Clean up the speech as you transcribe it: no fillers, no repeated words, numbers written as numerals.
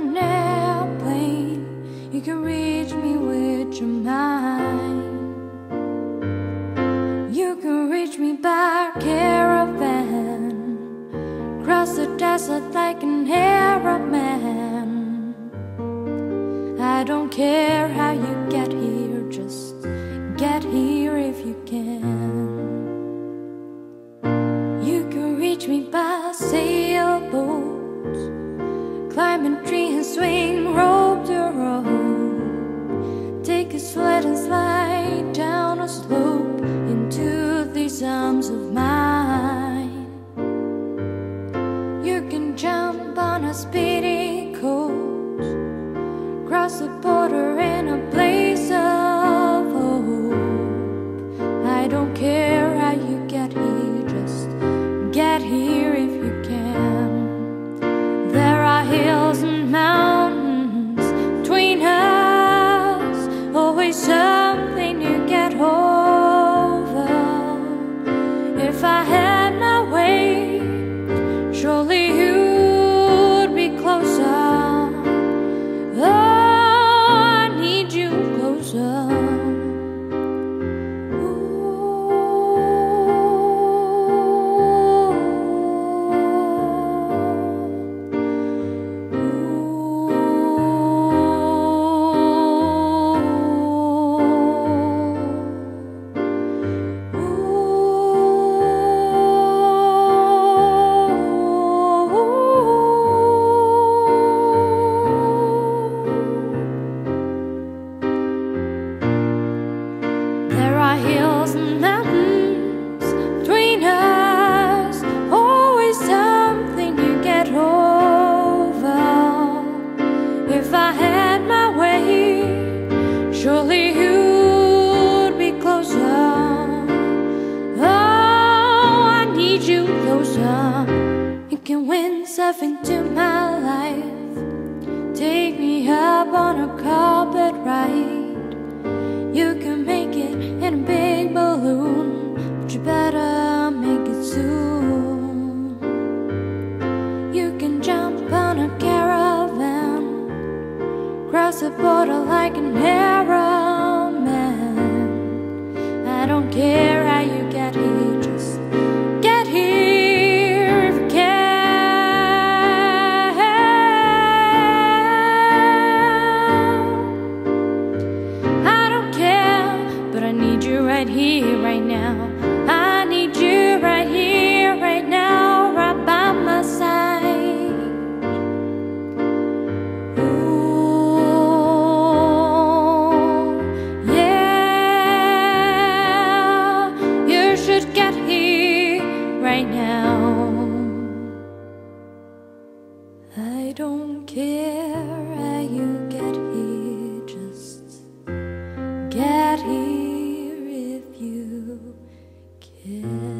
an airplane, you can reach me with your mind. You can reach me by caravan, cross the desert like an Arab man. I don't care how you get here, just get here if you can. You can reach me by sailboats, climb a tree and swing rope to rope, take a sled and slide down a slope into these arms of mine. You can jump on a speedy coat, cross the border in a blaze of hope. I don't care how you get here, just get here if you can. There are hills and mountains between us, always something you get over. If I had my way, surely you'd be closer. Oh, I need you closer. Hills and mountains between us, always something you get over. If I had my way, surely you'd be closer. Oh, I need you closer. You can windsurf into my life, take me up on a carpet ride. You can make it in a big balloon, but you better make it soon. You can jump on a caravan, cross the border like an Arab man. I don't care how you get here, just get here if you can. But I need you right here, right now. I need you right here, right now, right by my side. Ooh, yeah, you should get here right now. I don't care how you get here, just get here if you can.